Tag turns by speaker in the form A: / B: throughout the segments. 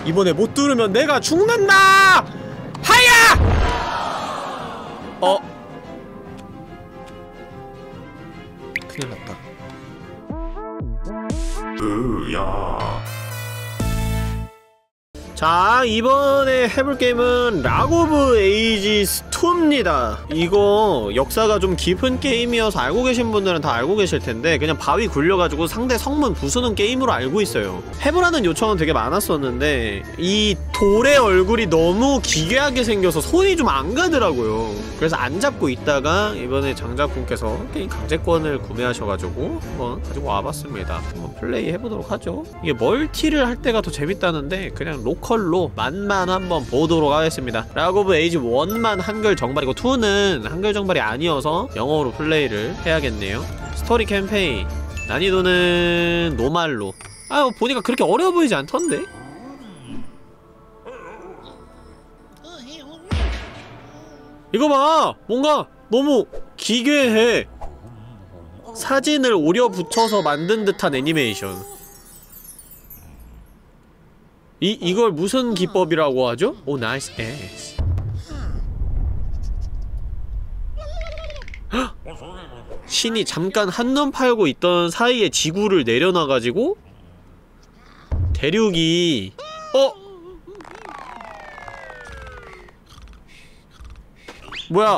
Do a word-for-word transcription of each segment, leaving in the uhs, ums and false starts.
A: 이번에 못 뚫으면 내가 죽는다! 하야! 어? 큰일 났다. 으야. 자, 이번에 해볼 게임은 락 오브 에이지스 투입니다. 이거 역사가 좀 깊은 게임이어서 알고 계신 분들은 다 알고 계실 텐데 그냥 바위 굴려가지고 상대 성문 부수는 게임으로 알고 있어요. 해보라는 요청은 되게 많았었는데 이 돌의 얼굴이 너무 기괴하게 생겨서 손이 좀 안 가더라고요. 그래서 안 잡고 있다가 이번에 장작분께서 게임 강제권을 구매하셔가지고 한번 가지고 와봤습니다. 한번 플레이 해보도록 하죠. 이게 멀티를 할 때가 더 재밌다는데 그냥 로컬로 맛만 한번 보도록 하겠습니다. 락 오브 에이지 원만 한글 정발이고 투는 한글 정발이 아니어서 영어로 플레이를 해야겠네요. 스토리 캠페인 난이도는 노말로. 아, 보니까 그렇게 어려워 보이지 않던데? 이거 봐! 뭔가 너무 기괴해. 사진을 오려 붙여서 만든 듯한 애니메이션. 이, 이걸 무슨 기법이라고 하죠? 오, 나이스 에스. 신이 잠깐 한눈 팔고 있던 사이에 지구를 내려놔가지고 대륙이 어? 뭐야?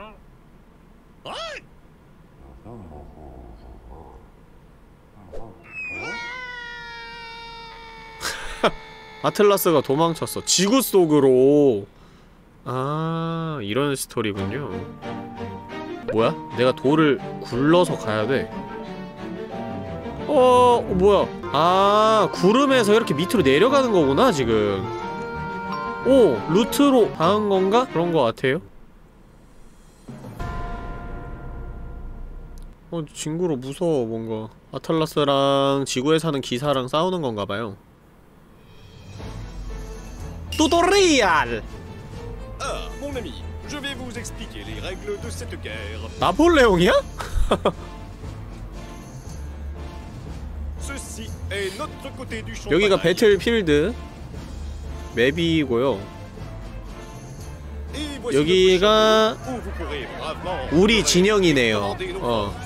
A: 아틀라스가 도망쳤어. 지구 속으로. 아, 이런 스토리군요. 뭐야? 내가 돌을 굴러서 가야돼. 어... 뭐야? 아, 구름에서 이렇게 밑으로 내려가는 거구나, 지금. 오! 루트로 닿은 건가? 그런 거 같아요. 어, 징그러. 무서워, 뭔가. 아틀라스랑 지구에 사는 기사랑 싸우는 건가봐요. 뚜토리얼! 나폴레옹이야? 여기가 배틀필드 맵이고요. 여기가 우리 진영이네요. 어.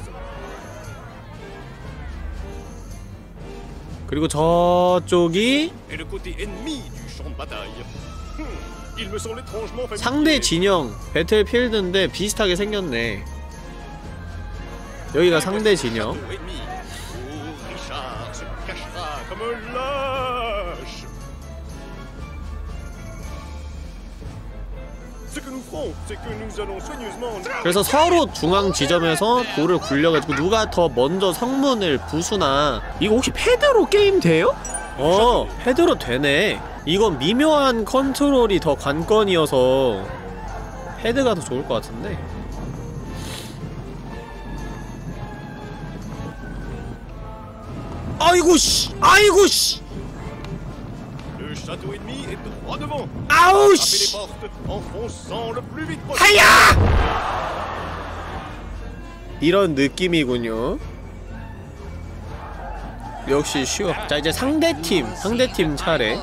A: 그리고 저쪽이 상대 진영 배틀필드인데 비슷하게 생겼네. 여기가 상대 진영. 그래서 서로 중앙 지점에서 돌을 굴려가지고 누가 더 먼저 성문을 부수나. 이거 혹시 패드로 게임 돼요? 어, 패드로 되네. 이건 미묘한 컨트롤이 더 관건이어서 패드가 더 좋을 것 같은데. 아이고 씨! 아이고 씨! 아우 씨! 하야! 이런 느낌이군요. 역시 쉬워. 자, 이제 상대팀 상대팀 차례.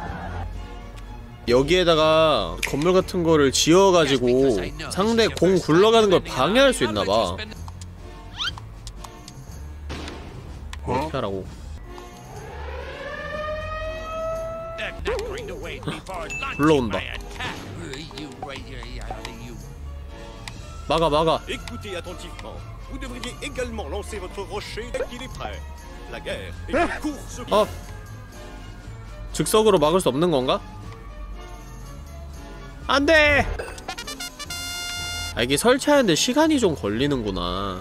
A: 여기에다가 건물 같은 거를 지어가지고 상대 공 굴러가는 걸 방해할 수 있나봐. 어떻게 하라고. 불러온다. 막아 막아. 어? 즉석으로 막을 수 없는 건가? 안돼! 아, 이게 설치하는데 시간이 좀 걸리는구나.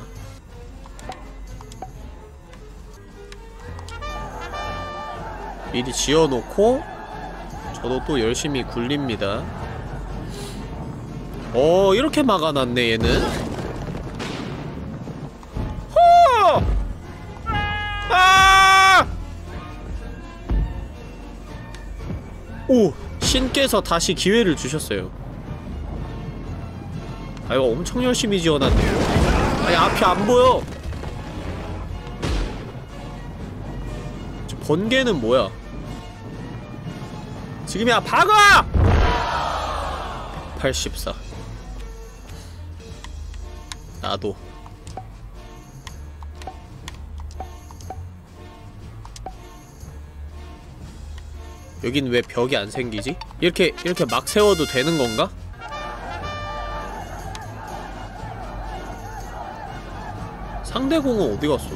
A: 미리 지어놓고 저도 또 열심히 굴립니다. 어, 이렇게 막아놨네 얘는. 허! 아! 오! 신께서 다시 기회를 주셨어요. 아, 이거 엄청 열심히 지어놨네요. 아니, 앞이 안 보여. 저 번개는 뭐야? 지금이야 박아! 팔십사. 나도. 여긴 왜 벽이 안 생기지? 이렇게 이렇게 막 세워도 되는 건가? 상대 공은 어디 갔어?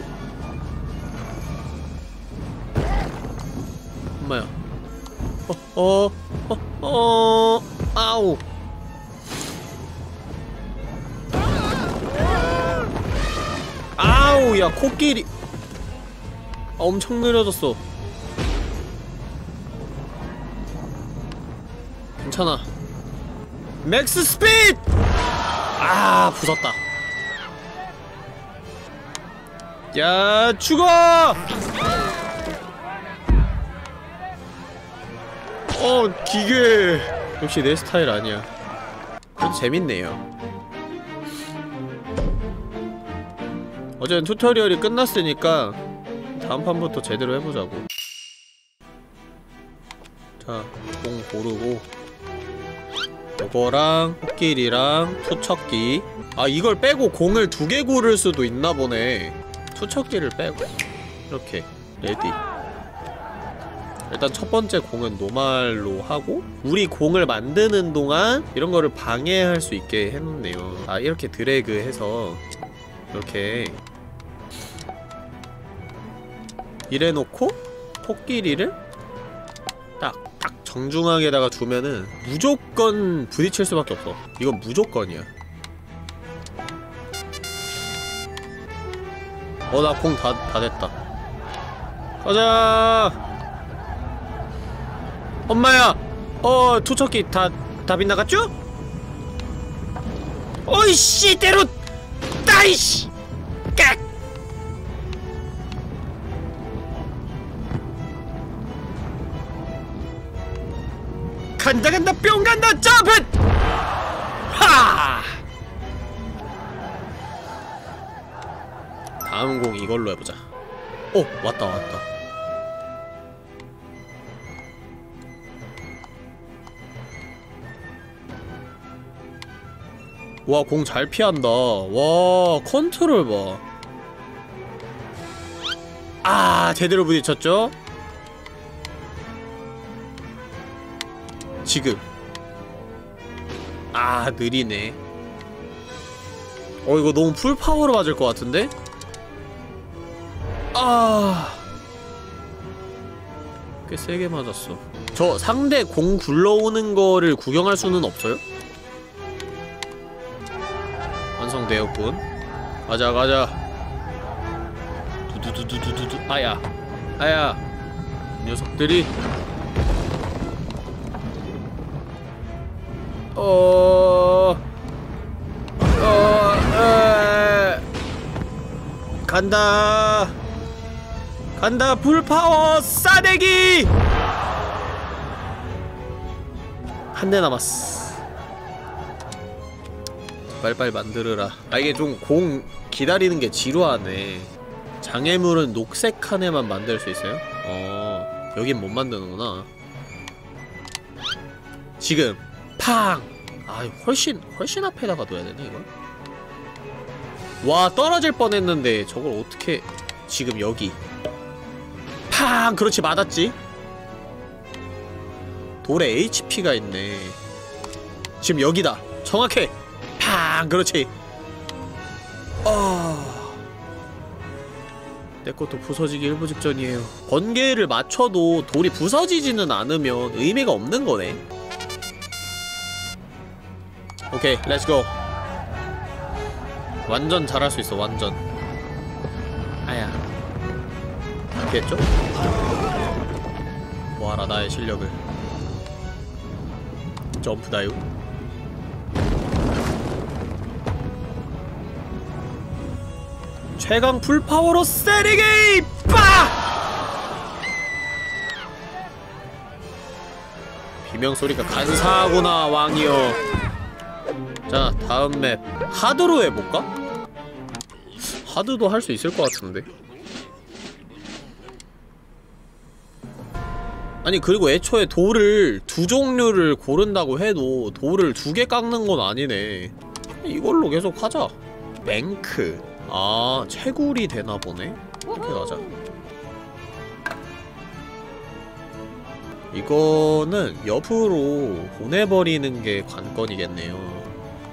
A: 엄마야. 어, 어, 어, 어, 아우. 아우, 야, 코끼리. 아, 엄청 느려졌어. 괜찮아. 맥스 스피드! 아, 부쉈다. 야, 죽어! 어, 기계. 역시 내 스타일 아니야. 그래도 재밌네요. 어제는 튜토리얼이 끝났으니까 다음 판부터 제대로 해보자고. 자, 공 고르고 이거랑 코끼리랑 투척기. 아, 이걸 빼고 공을 두 개 고를 수도 있나 보네. 투척기를 빼고 이렇게 레디. 일단 첫 번째 공은 노말로 하고, 우리 공을 만드는 동안 이런 거를 방해할 수 있게 해놓네요. 아, 이렇게 드래그 해서 이렇게 이래놓고 코끼리를 딱, 딱 정중앙에다가 두면은 무조건 부딪힐 수밖에 없어. 이건 무조건이야. 어, 나 공 다, 다 됐다. 가자! 엄마야! 어, 투척기 다, 다 빗나갔죠? 어이씨! 때로! 따이씨! 깍! 간다 간다 뿅 간다 점프! 하! 다음 공 이걸로 해보자. 오! 왔다 왔다. 와, 공 잘 피한다. 와, 컨트롤 봐. 아, 제대로 부딪혔죠? 지금. 아, 느리네. 어, 이거 너무 풀파워로 맞을 것 같은데? 아, 꽤 세게 맞았어. 저 상대 공 굴러오는 거를 구경할 수는 없어요? 완성되었군. 가자 가자. 두두두두두두. 아야 아야, 이 녀석들이. 어... 어... 에... 간다 간다. 풀파워 싸대기! 한 대 남았어. 빨리빨리 만들어라. 아, 이게 좀 공 기다리는 게 지루하네. 장애물은 녹색 칸에만 만들 수 있어요? 어... 여긴 못 만드는구나. 지금 팡! 아, 훨씬 훨씬 앞에다가 둬야 되네 이걸? 와, 떨어질 뻔했는데 저걸 어떻게... 지금 여기 팡! 그렇지, 맞았지? 돌에 에이치피가 있네. 지금 여기다. 정확해! 팡! 그렇지. 아... 내 것도 부서지기 일부 직전이에요. 번개를 맞춰도 돌이 부서지지는 않으면 의미가 없는 거네. 오케이, 렛츠고. 완전 잘할 수 있어, 완전. 아야. 됐죠? 보아라 나의 실력을. 점프 다이브. 최강 풀파워로 세리기! 빠! 비명소리가 간사하구나, 왕이여. 자, 다음 맵 하드로 해볼까? 하드도 할 수 있을 것 같은데. 아니 그리고 애초에 돌을 두 종류를 고른다고 해도 돌을 두 개 깎는 건 아니네. 이걸로 계속 하자. 뱅크. 아, 채굴이 되나 보네? 이렇게 가자. 이거는 옆으로 보내버리는 게 관건이겠네요.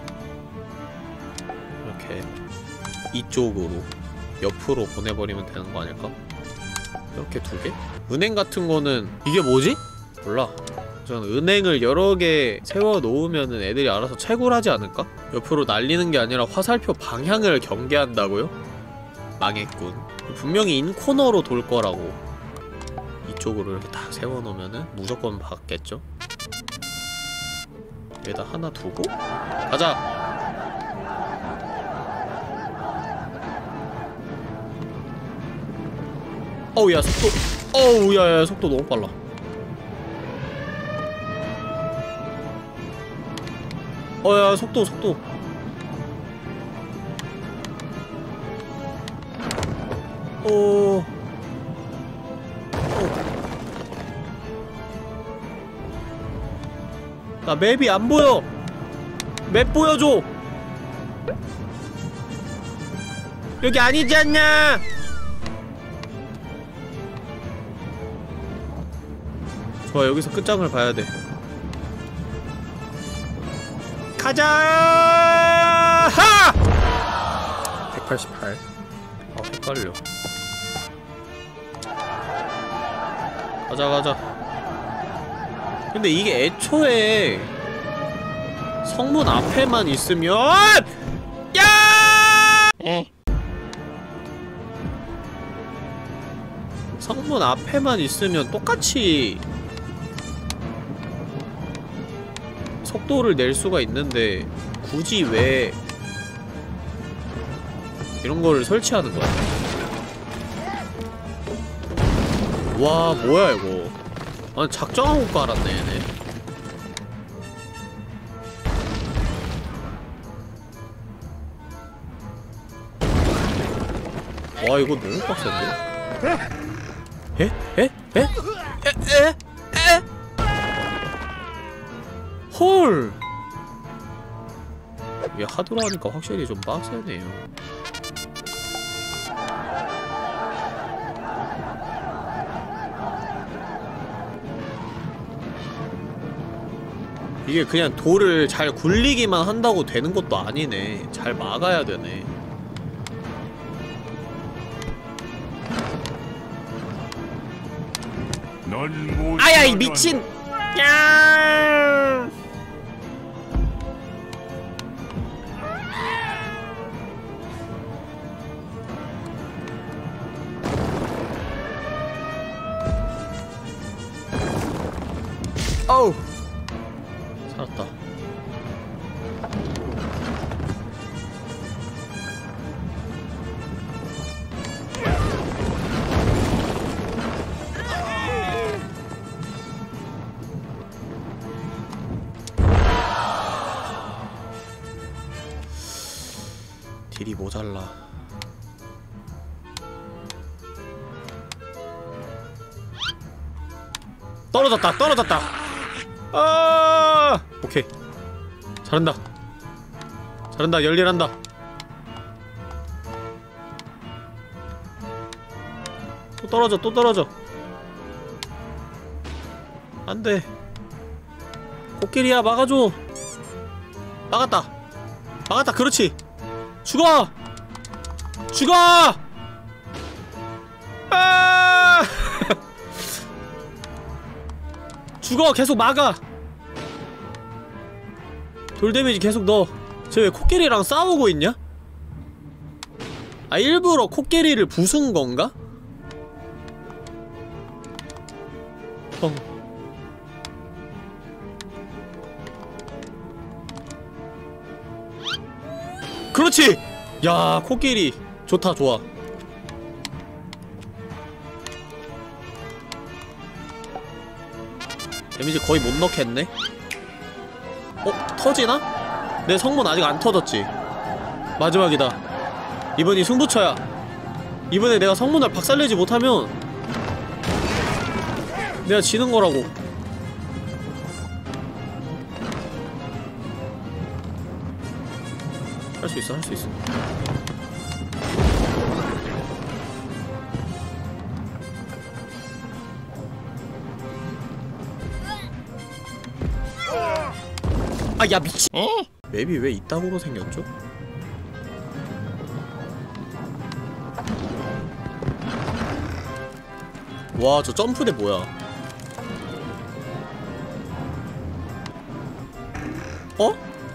A: 이렇게 이쪽으로 옆으로 보내버리면 되는 거 아닐까? 이렇게 두 개? 은행 같은 거는 이게 뭐지? 몰라. 전 은행을 여러 개 세워 놓으면은 애들이 알아서 채굴하지 않을까? 옆으로 날리는 게 아니라 화살표 방향을 경계한다고요? 망했군. 분명히 인코너로 돌 거라고. 이쪽으로 이렇게 딱 세워 놓으면은 무조건 받겠죠? 여기다 하나 두고 가자! 어우 야 속도 어우 야야 속도 너무 빨라. 어야 속도 속도 어... 어... 나 맵이 안 보여! 맵 보여줘! 여기 아니지 않냐! 좋아, 여기서 끝장을 봐야 돼. 가자! 하! 백팔십팔. 아, 헷갈려. 가자, 가자. 근데 이게 애초에 성문 앞에만 있으면 야! 에. 성문 앞에만 있으면 똑같이 속도를 낼 수가 있는데 굳이 왜 이런 거를 설치하는 거야? 와, 뭐야 이거. 아니 작정하고 깔았네 얘네. 와, 이거 너무 빡센데? 에? 에? 에? 에? 에? 에? 헐! 이게 하드로 하니까 확실히 좀 빡세네요. 이게 그냥 돌을 잘 굴리기만 한다고 되는 것도 아니네. 잘 막아야 되네. 아야, 이 미친! 야! 어우! 살았다. 딜이 모자라. 떨어졌다! 떨어졌다! 아! 오케이. 잘한다. 잘한다. 열일한다. 또 떨어져. 또 떨어져. 안돼. 코끼리야, 막아줘. 막았다. 막았다. 그렇지. 죽어! 죽어! 아! 죽어! 계속 막아! 돌 데미지 계속 넣어. 쟤 왜 코끼리랑 싸우고 있냐? 아, 일부러 코끼리를 부순 건가? 어. 그렇지! 야, 코끼리 좋다, 좋아. 데미지 거의 못 넣겠네? 어? 터지나? 내 성문 아직 안 터졌지? 마지막이다. 이번이 승부처야. 이번에 내가 성문을 박살내지 못하면 내가 지는 거라고. 할 수 있어, 할 수 있어. 아, 야, 미친. 어? 맵이 왜 이따구로 생겼죠? 와, 저 점프대 뭐야? 어?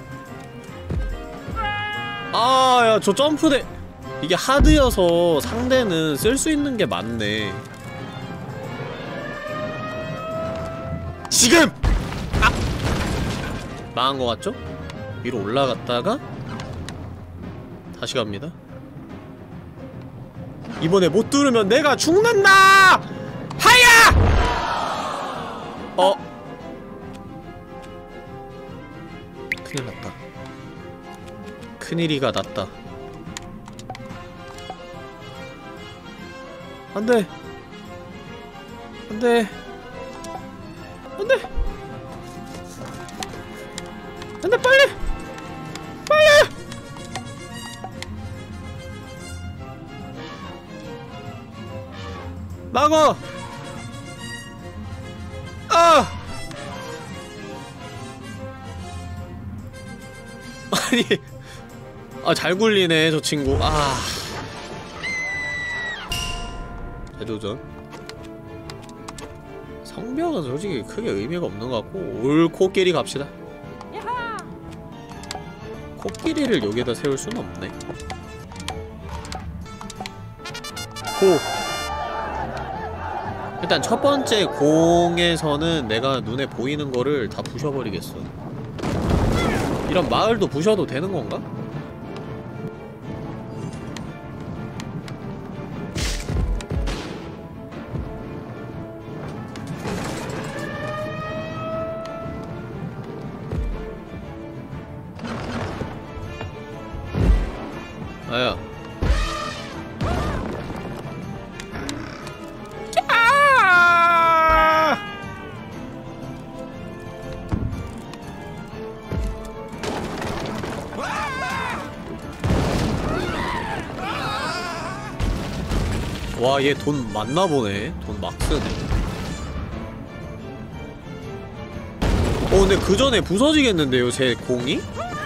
A: 아, 야, 저 점프대 이게 하드여서 상대는 쓸 수 있는 게 많네. 지금! 아! 망한 거 같죠? 위로 올라갔다가 다시 갑니다. 이번에 못 뚫으면 내가 죽는다! 하야! 어? 큰일 났다. 큰일이가 났다. 안돼! 안돼! 안돼! 안돼, 빨리! 빨리! 막어! 아! 아니, 아, 잘 굴리네 저 친구. 아, 재도전. 성벽은 솔직히 크게 의미가 없는 것 같고 올 코끼리 갑시다. 코끼리를 여기에다 세울 수는 없네. 고! 일단 첫 번째 공에서는 내가 눈에 보이는 거를 다 부셔버리겠어. 이런 마을도 부셔도 되는 건가? 아야. 와, 얘 돈 많나 보네. 돈 막 쓰네. 어, 근데 그 전에 부서지겠는데요, 제 공이?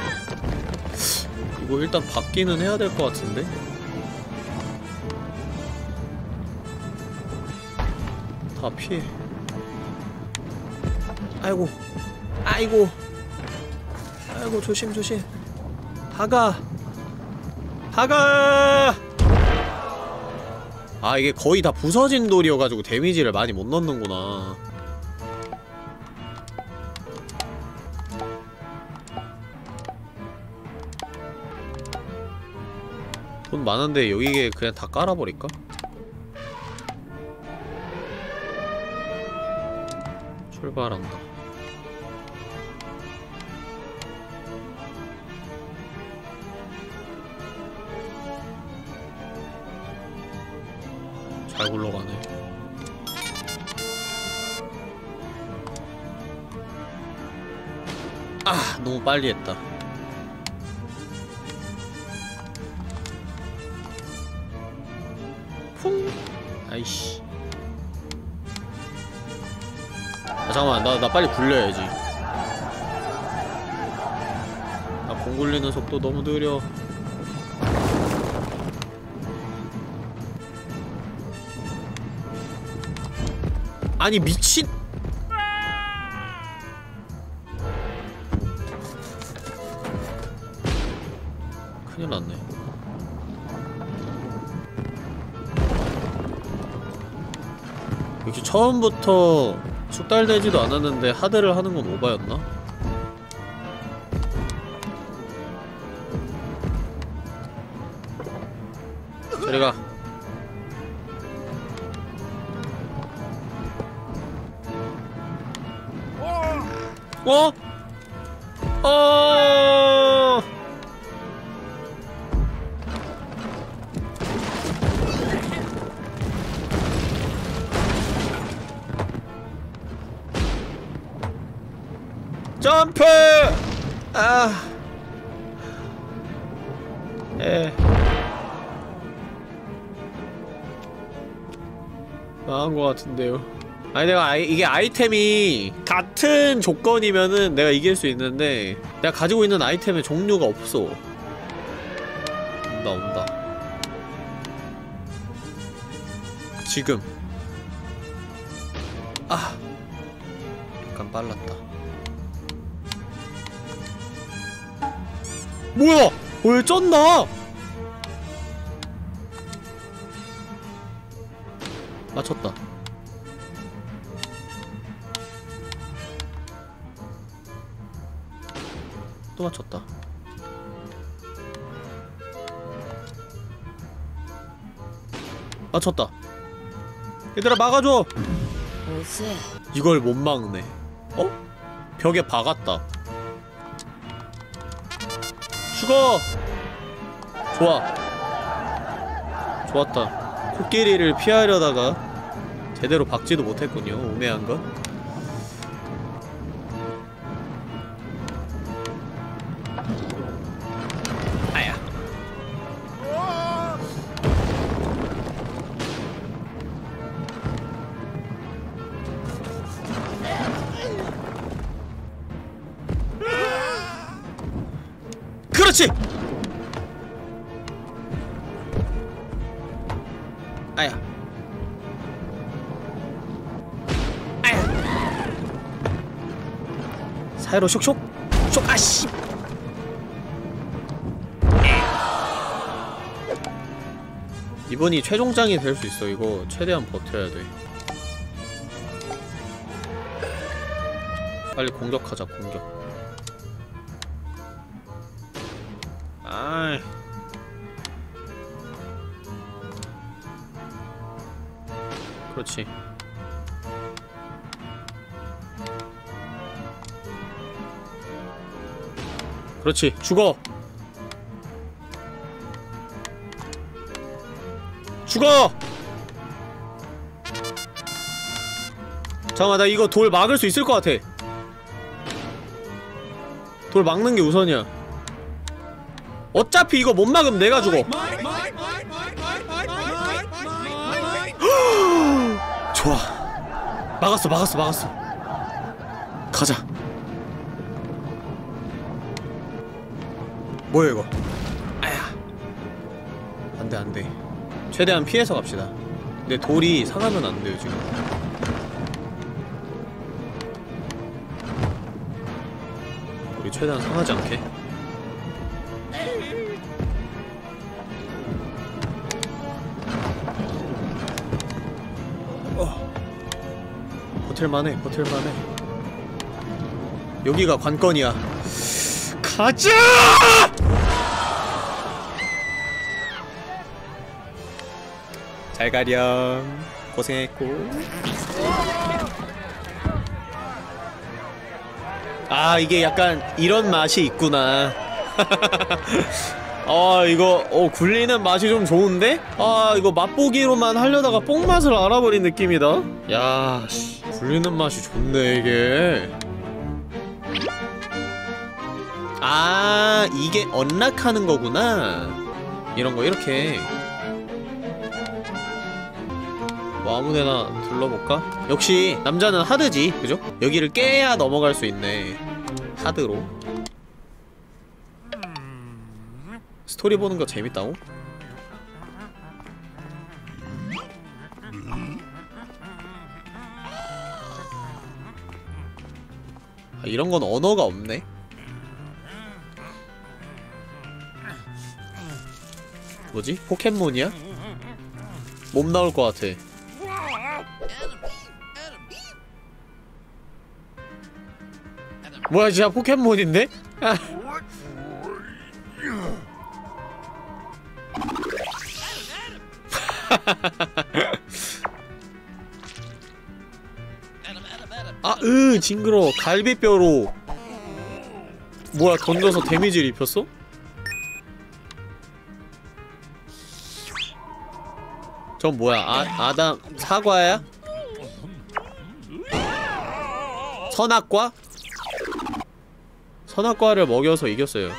A: 이거 일단 받기는 해야 될 것 같은데? 다 피해. 아이고. 아이고. 아이고, 조심, 조심. 다가. 다가! 아, 이게 거의 다 부서진 돌이어가지고 데미지를 많이 못 넣는구나. 돈 많은데 여기에 그냥 다 깔아버릴까? 출발한다. 잘 굴러가네. 아, 너무 빨리 했다. 퐁! 아이씨. 아, 잠깐만. 나, 나 빨리 굴려야지. 나 공 굴리는 속도 너무 느려. 아니, 미친! 큰일 났네. 역시 처음부터 숙달되지도 않았는데 하드를 하는 건 오바였나? 저리가. 어? 어? 점프! 아. 에. 망한 것 같은데요. 아니 내가 아이, 이게 아이템이 같은 조건이면은 내가 이길 수 있는데 내가 가지고 있는 아이템의 종류가 없어. 온다 온다. 지금. 아. 약간 빨랐다. 뭐야! 왜 쩐다! 맞췄다. 또 맞췄다. 맞췄다. 얘들아 막아줘! 이걸 못 막네. 어? 벽에 박았다. 죽어! 좋아. 좋았다. 코끼리를 피하려다가 제대로 박지도 못했군요. 우매한 것. 아야. 그렇지! 아야. 아야. 사이로 쇽쇽. 쇽. 아씨. 이번이 최종장이 될 수 있어. 이거 최대한 버텨야 돼. 빨리 공격하자. 공격. 아이. 그렇지. 그렇지. 죽어. 죽어! 잠깐만, 나 이거 돌 막을 수 있을 것 같아. 돌 막는 게 우선이야. 어차피 이거 못 막으면 내가 죽어. 좋아. 막았어, 막았어, 막았어. 가자. 뭐야 이거? 아야. 안돼 안돼. 최대한 피해서 갑시다. 근데 돌이 상하면 안 돼요 지금. 우리 최대한 상하지 않게. 어. 버틸만해, 버틸만해. 여기가 관건이야. 가자! 잘 가렴. 고생했고. 아, 이게 약간 이런 맛이 있구나. 아, 이거 어 굴리는 맛이 좀 좋은데? 아, 이거 맛보기로만 하려다가 뽕맛을 알아버린 느낌이다. 야, 씨, 굴리는 맛이 좋네 이게. 아, 이게 언락하는 거구나. 이런거 이렇게. 뭐 아무데나 둘러볼까? 역시 남자는 하드지, 그죠? 여기를 깨야 넘어갈 수 있네. 하드로. 스토리 보는 거 재밌다고? 아, 이런 건 언어가 없네? 뭐지? 포켓몬이야? 몸 나올 것 같아. 뭐야, 진짜 포켓몬인데? 아, 으, 징그러워. 갈비뼈로 뭐야, 던져서 데미지를 입혔어? 전 뭐야, 아, 아담, 사과야? 선악과? 선악과를 먹여서 이겼어요.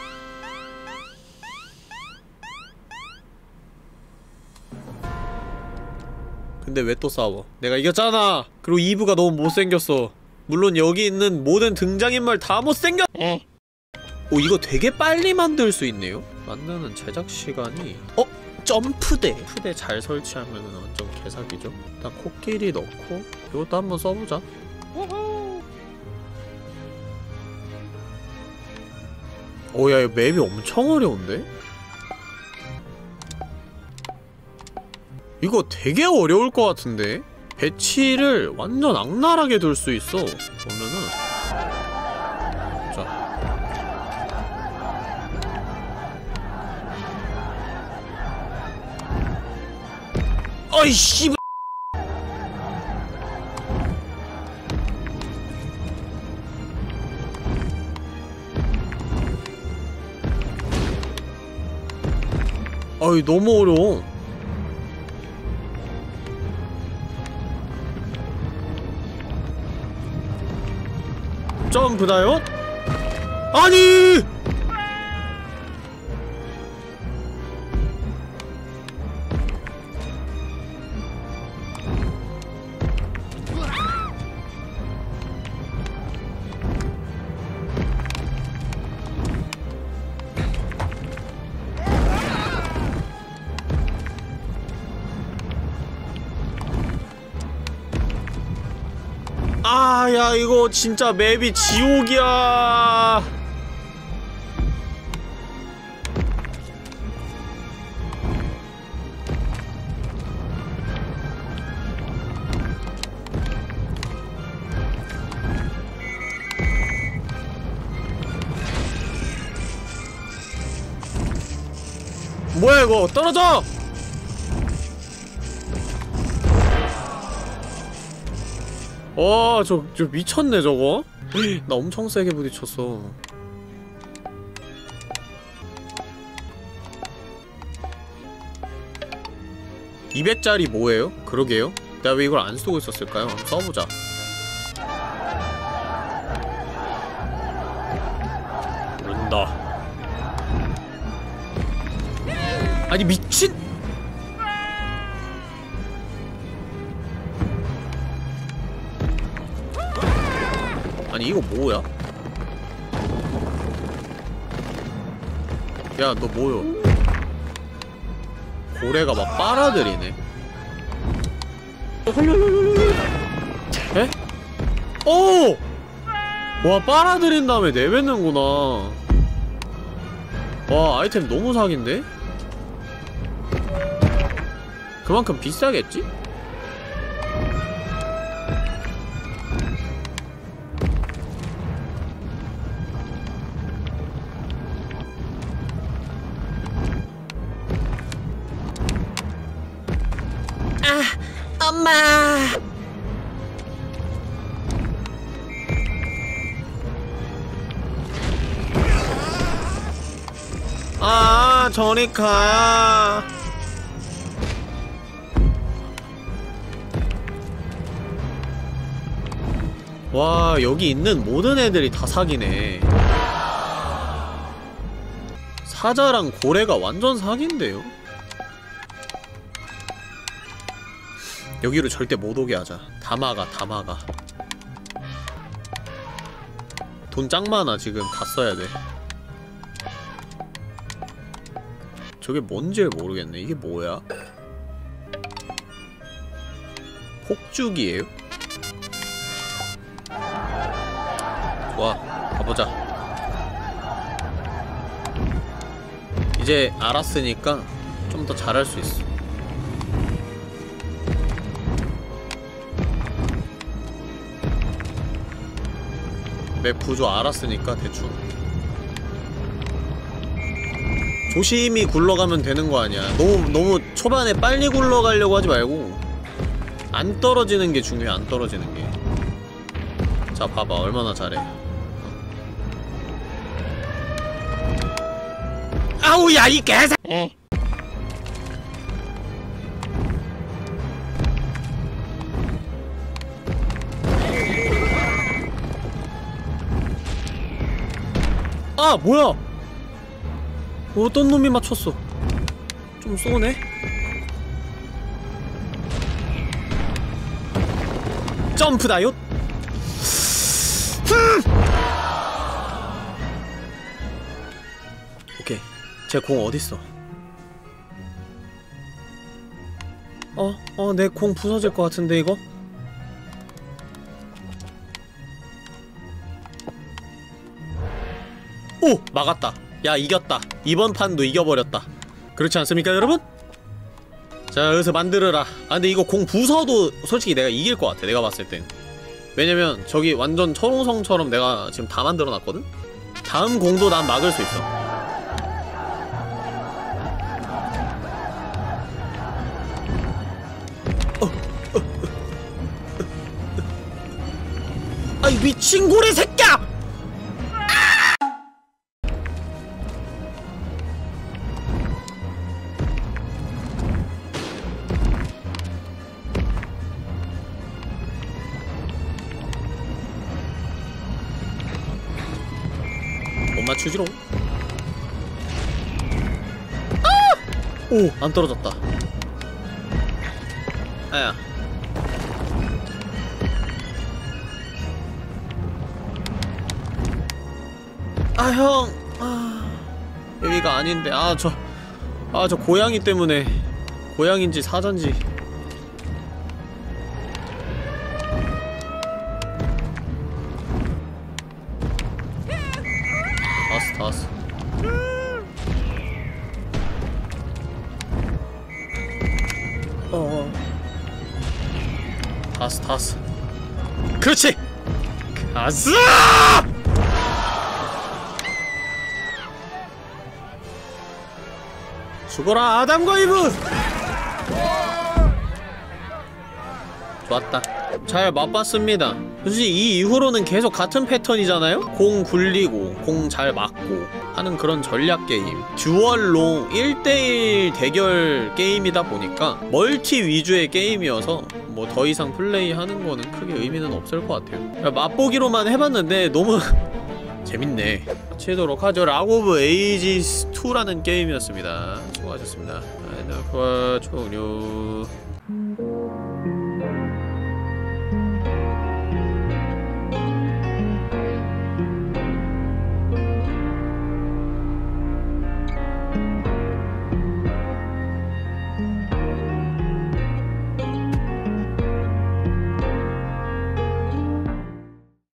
A: 근데 왜 또 싸워? 내가 이겼잖아! 그리고 이 부가 너무 못생겼어. 물론 여기 있는 모든 등장인물 다 못생겼! 어. 오, 이거 되게 빨리 만들 수 있네요? 만드는 제작 시간이... 어? 점프대! 점프대 잘 설치하면 완전 개사기죠? 일단 코끼리 넣고 이것도 한번 써보자. 오야, 이거 맵이 엄청 어려운데? 이거 되게 어려울 것 같은데? 배치를 완전 악랄하게 둘 수 있어. 보면은 자 어이 씨발. 어이 너무 어려워. 점프다요? 아니! 아, 야, 이거 진짜 맵이 지옥이야. 뭐야 이거, 떨어져! 와, 저, 저 미쳤네 저거? 나 엄청 세게 부딪혔어. 이백짜리 뭐예요? 그러게요? 내가 왜 이걸 안 쓰고 있었을까요? 한번 써보자. 모른다. 아니 미친! 아니 이거 뭐야? 야 너 뭐요? 고래가 막 빨아들이네. 에? 오! 와, 빨아들인 다음에 내뱉는구나. 와, 아이템 너무 사기인데? 그만큼 비싸겠지?
B: 엄마.
A: 아, 저리 가. 와, 여기 있는 모든 애들이 다 사기네. 사자랑 고래가 완전 사기인데요? 여기로 절대 못 오게 하자. 다 막아, 다 막아. 돈 짱 많아, 지금. 다 써야 돼. 저게 뭔지 모르겠네. 이게 뭐야? 폭죽이에요? 좋아, 가보자. 이제 알았으니까 좀 더 잘할 수 있어. 맵 구조 알았으니까 대충 조심히 굴러가면 되는 거 아니야. 너무 너무 초반에 빨리 굴러가려고 하지 말고 안 떨어지는 게 중요해. 안 떨어지는 게. 자, 봐봐 얼마나 잘해. 아우, 야 이 개새. 어. 아 뭐야! 어떤 놈이 맞췄어? 좀 쏘네? 점프다요? 오케이, 제 공 어딨어? 어? 어, 내 공 부서질 것 같은데 이거? 오! 막았다. 야, 이겼다. 이번 판도 이겨버렸다. 그렇지 않습니까 여러분? 자, 여기서 만들어라. 아 근데 이거 공 부서도 솔직히 내가 이길 것 같아, 내가 봤을 땐. 왜냐면 저기 완전 철옹성처럼 내가 지금 다 만들어놨거든? 다음 공도 난 막을 수 있어. 어, 어, 어. 아이 미친 고래 새끼야! 맞추지롱. 아! 오! 안 떨어졌다. 아야. 아 형. 아 여기가 아닌데. 아 저 아 저 고양이 때문에 고양인지 사자인지. 다 왔어. 어어 다 왔어 다 왔어. 그렇지! 가자! 죽어라 아담과 이브! 좋았다. 잘 맛봤습니다. 솔직히 이 이후로는 계속 같은 패턴이잖아요? 공 굴리고 공 잘 맞고 하는 그런 전략 게임, 듀얼롱 일 대일 대결 게임이다 보니까 멀티 위주의 게임이어서 뭐 더 이상 플레이하는 거는 크게 의미는 없을 것 같아요. 맛보기로만 해봤는데 너무 재밌네. 치도록 하죠. 락 오브 에이지스 투라는 게임이었습니다. 수고하셨습니다. 종료.